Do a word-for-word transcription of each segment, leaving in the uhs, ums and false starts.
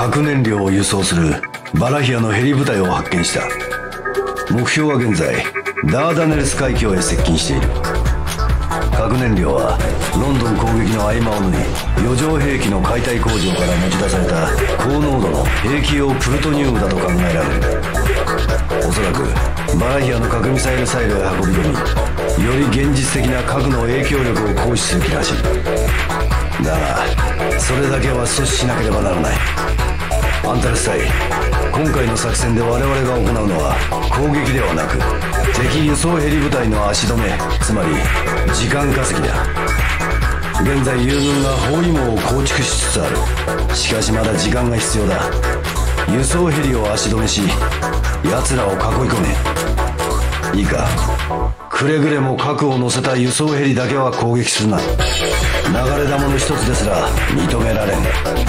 核燃料を輸送するバラヒアのヘリ部隊を発見した。目標は現在ダーダネルス海峡へ接近している。核燃料はロンドン攻撃の合間を縫い、余剰兵器の解体工場から持ち出された高濃度の兵器用プルトニウムだと考えられる。おそらくバラヒアの核ミサイルサイロへ運び込み、より現実的な核の影響力を行使する気らしい。だがそれだけは阻止しなければならない。アンタレス隊、今回の作戦で我々が行うのは攻撃ではなく、敵輸送ヘリ部隊の足止め、つまり時間稼ぎだ。現在友軍が包囲網を構築しつつある。しかしまだ時間が必要だ。輸送ヘリを足止めし、奴らを囲い込め。いいか、くれぐれも核を乗せた輸送ヘリだけは攻撃するな。流れ弾の一つですら認められん。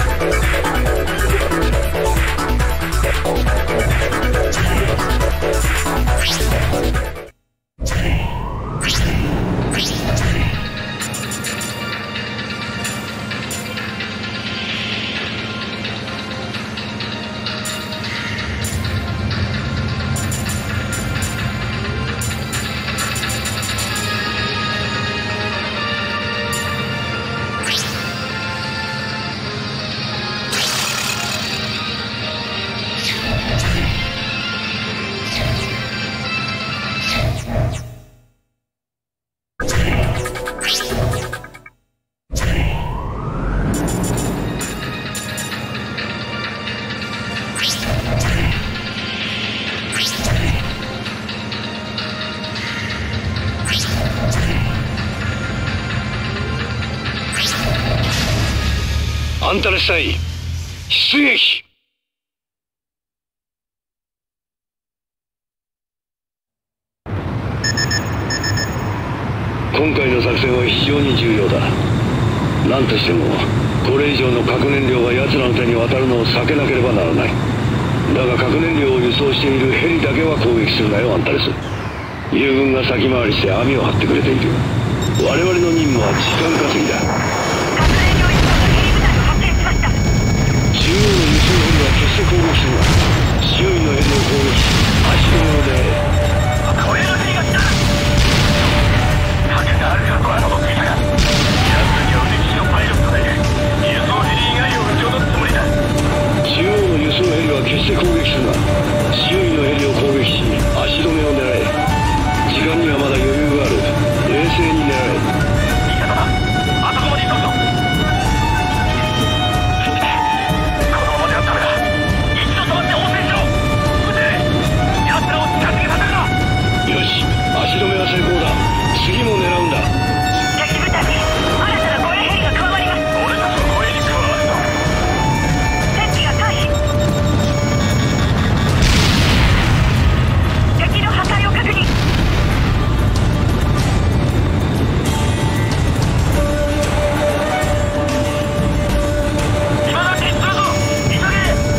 アンタレス隊、出撃！今回の作戦は非常に重要だ。何としてもこれ以上の核燃料が奴らの手に渡るのを避けなければならない。だが核燃料を輸送しているヘリだけは攻撃するなよ、アンタレス。友軍が先回りして網を張ってくれている。我々の任務は時間稼ぎだ。中央の輸送ヘリは決して攻撃するな。周囲のヘリを攻撃し、足止めを狙え。これのヘリが来た。盾があるからとは思っていたが、奴には腕利きのパイロットで輸送ヘリ以外を撃ち落とすつもりだ。中央の輸送ヘリは決して攻撃するな。周囲のヘリを攻撃し、足止めを狙え。時間にはまだ余裕がある。冷静に狙え。味方だ。あそこまで行くぞ。足止めは成功だ。次も狙うんだ。敵部隊に新たな護衛ヘリが加わります。俺たちの護衛に加わるの。戦機が回避。敵の破壊を確認。今だけするぞ。急げ。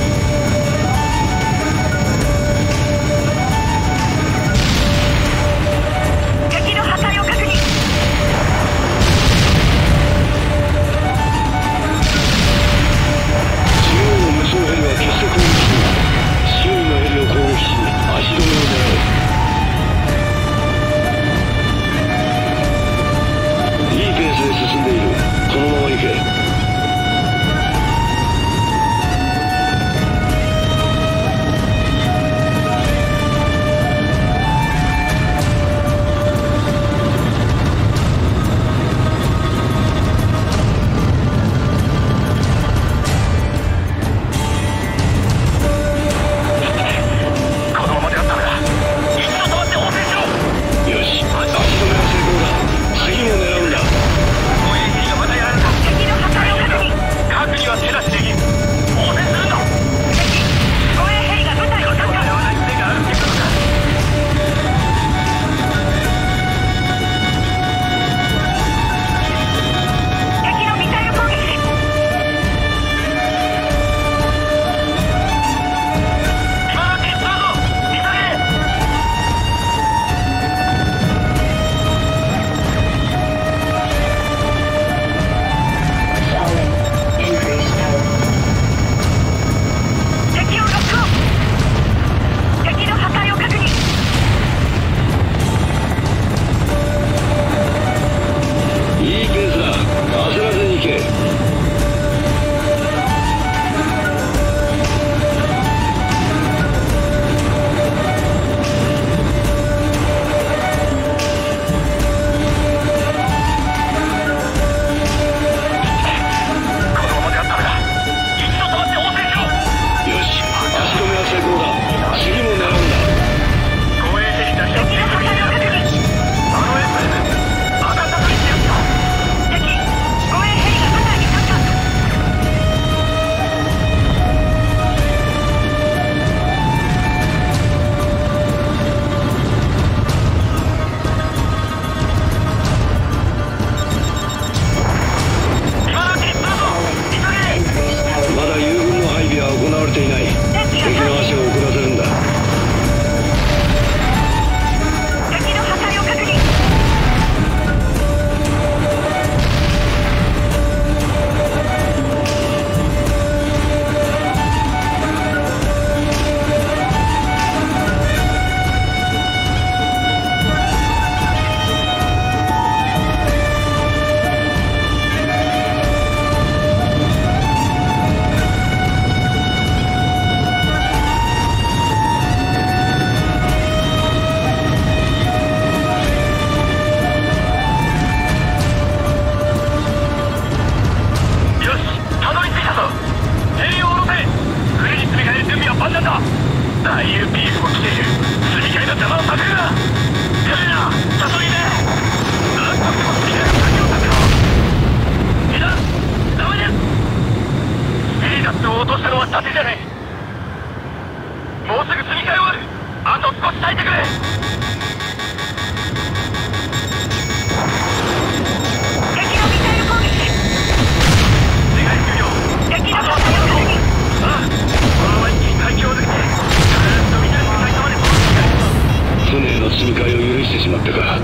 深海を許してしまったか。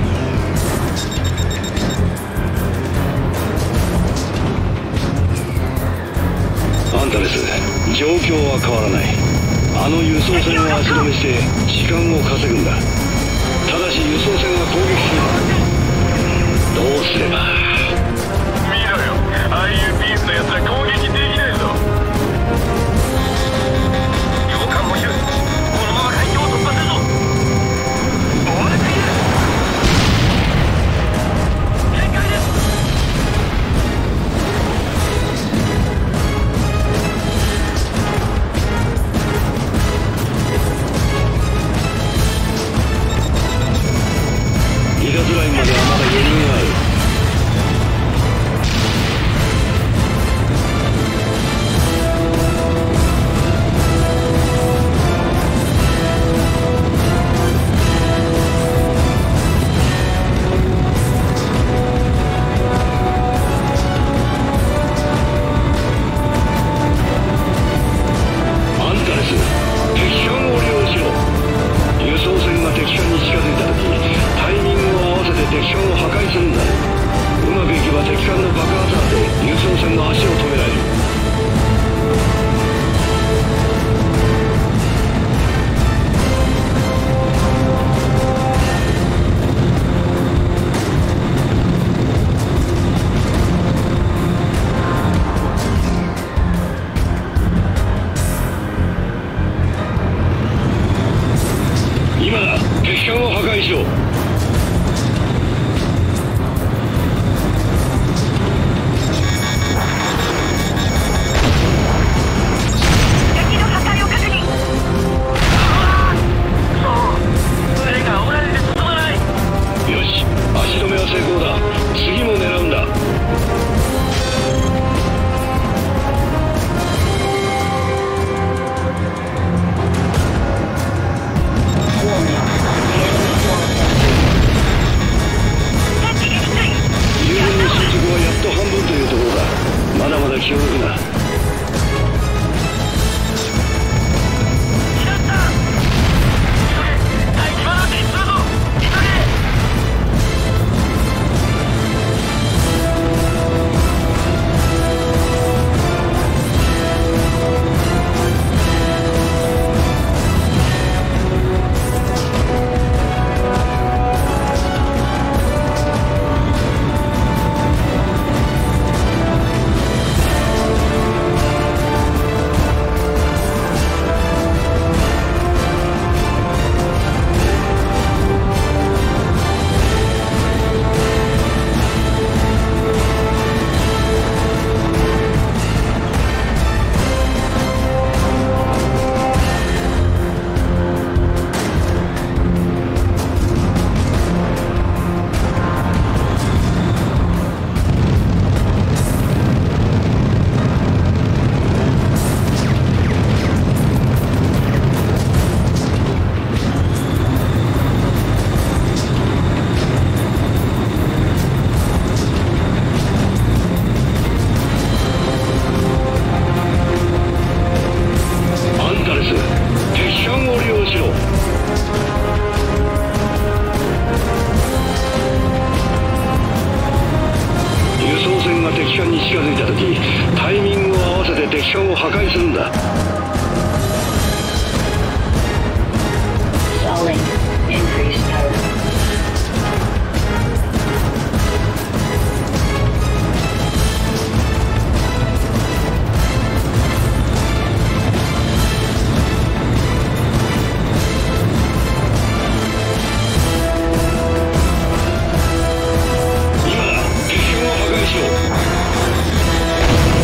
アンタレス、状況は変わらない。あの輸送船を足止めして時間を稼ぐんだ。ただし輸送船が攻撃する。どうすれば。 見ろよ、ああいうビースのやつは攻撃できないぞ。洋艦もいる。このまま海峡を突破するぞ。追われている。限界です。 離脱ラインまではまだ余裕がある。アンタレス、敵艦を利用しろ。輸送船が敵艦に近づいた時、タイミングを合わせて敵艦を破壊するんだ。うまくいけば敵艦の爆発波で輸送船の足を止められる。今だ、敵艦を破壊しろ。 敵の破壊を確認。そう船が煽られて進まない。 よし、足止めは成功だ。次も狙うんだ。友人の進捗はやっと半分というところだ。まだまだ気を抜くな。 来たった。急げ、大気バランスにするぞ。急げ。敵艦に近づいた時、タイミングを合わせて敵艦を破壊するんだ。今だ、敵艦を破壊しろ。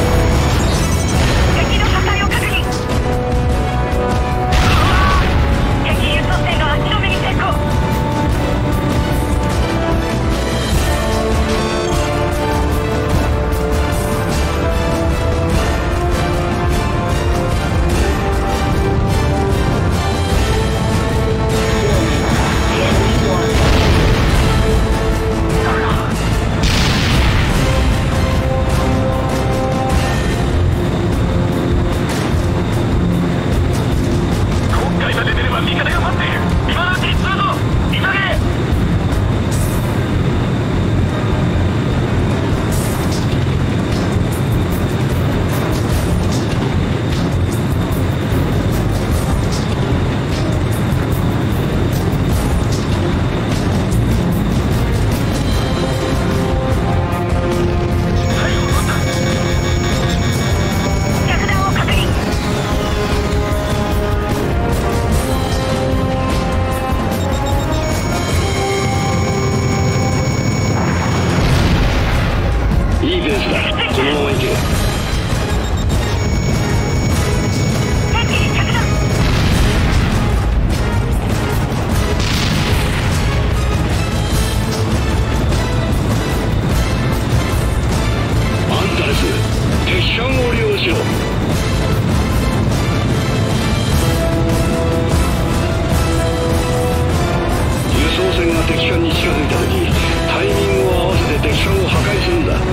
艦に近づいた時、タイミングを合わせて敵艦を破壊するんだ。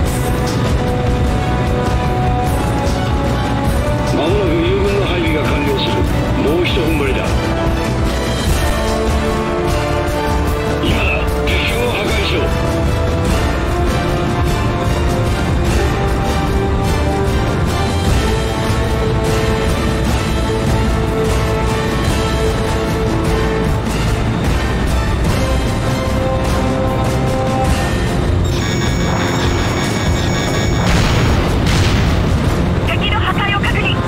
間もなく友軍の配備が完了する。もう一踏ん張りだ。今だ、敵艦を破壊しろ。 敵の破壊を確認。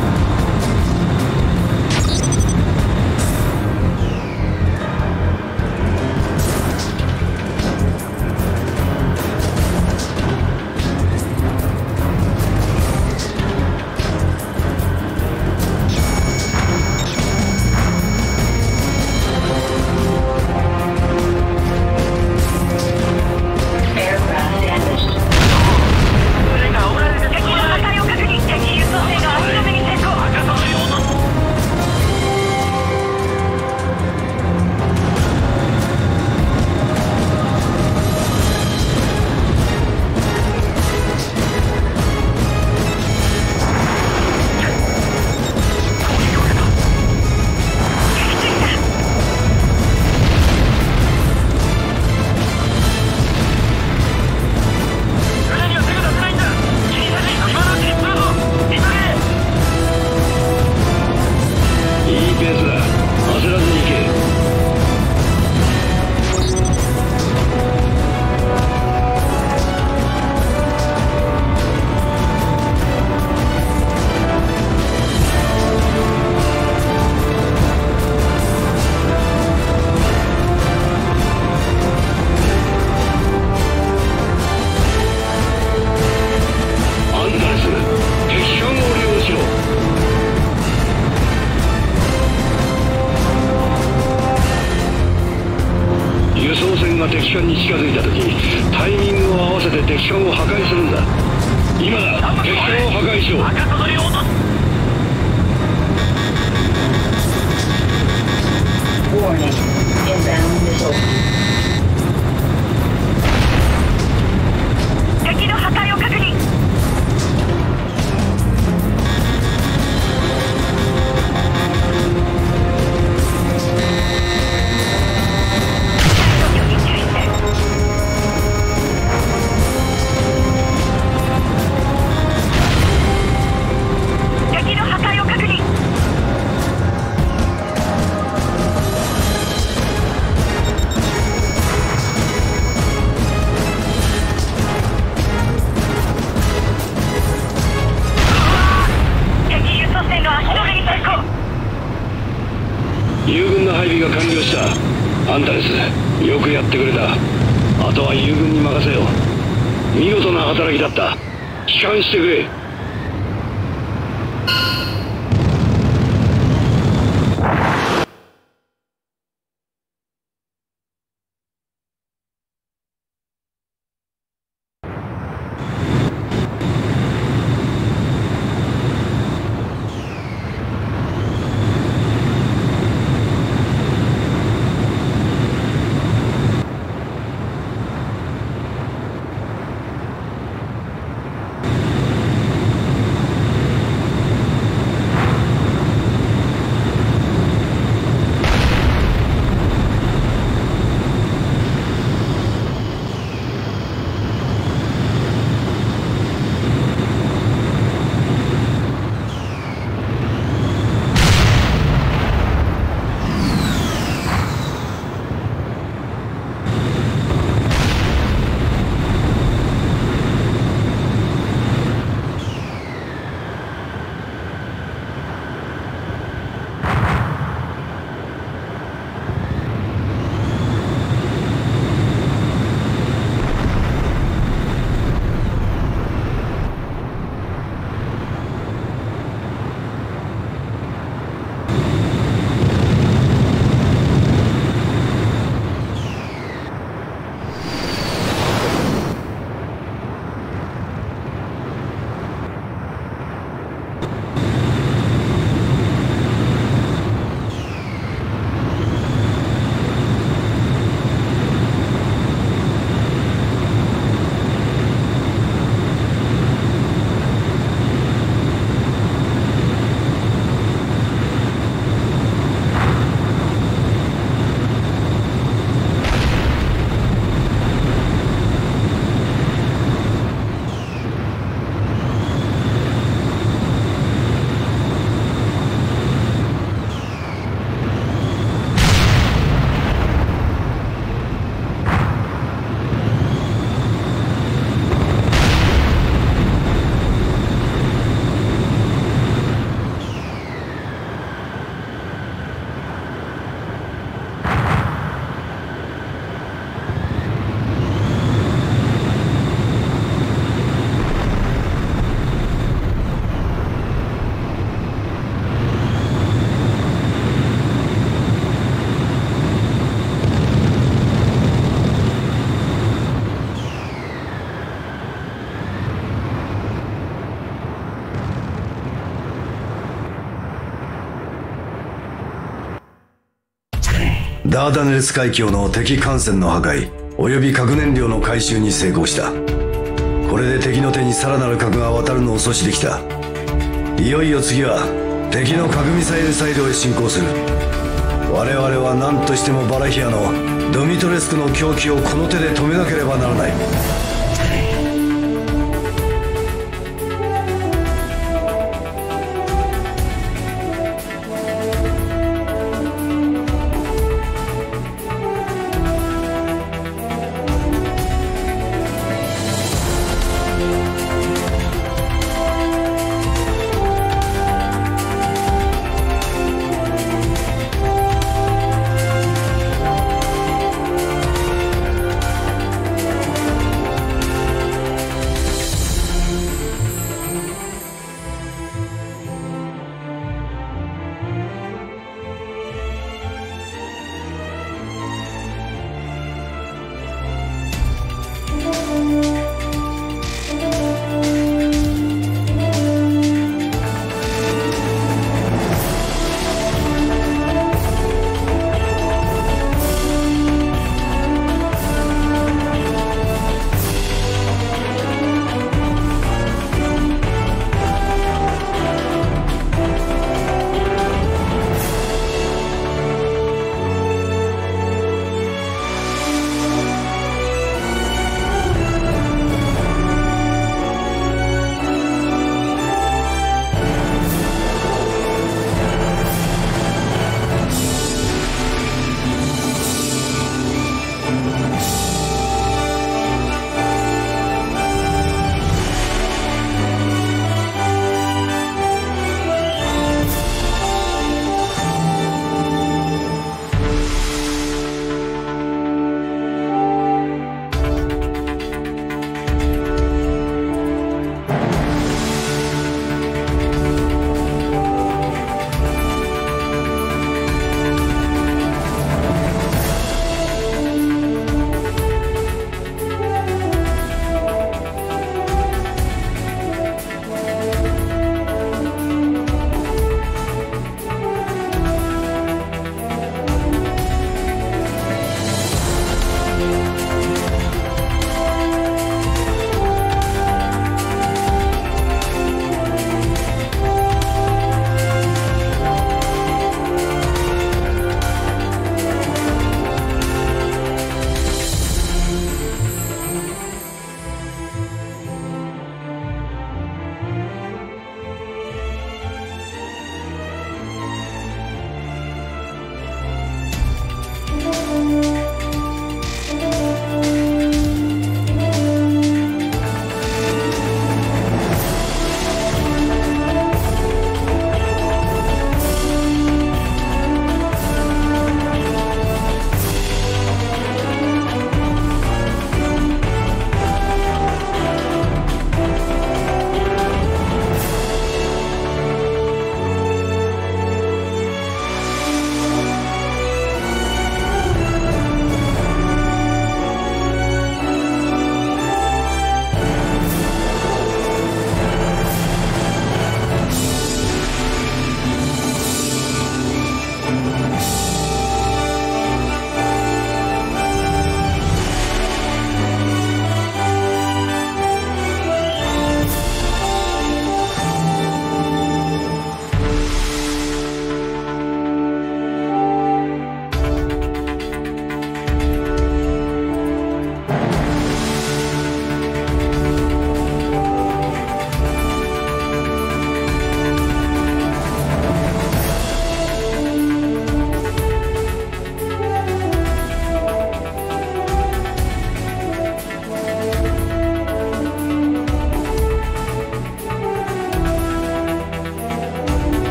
船が煽られる。敵の破壊を確認。敵輸送船が足止めに成功。赤さのような。船には手が出せないんだ。気になる。今のうちに通報。急げ。 いいペースだ。焦らずに行け。アンタレス、敵艦を利用しろ。輸送船が敵艦に近づいた時、タイミングを合わせて敵艦を破壊するんだ。今だ、敵艦を破壊しろ。 赤さのような。 Warning. Inbound missile. 敵の破壊を確認。敵の破壊を確認。敵輸送船の足止めに成功。 友軍の配備が完了した。アンタレス、よくやってくれた。あとは友軍に任せよう。見事な働きだった。帰還してくれ。 ダーダネルス海峡の敵艦船の破壊及び核燃料の回収に成功した。これで敵の手にさらなる核が渡るのを阻止できた。いよいよ次は敵の核ミサイルサイドへ進行する。我々は何としてもバラヒアのドミトレスクの狂気をこの手で止めなければならない。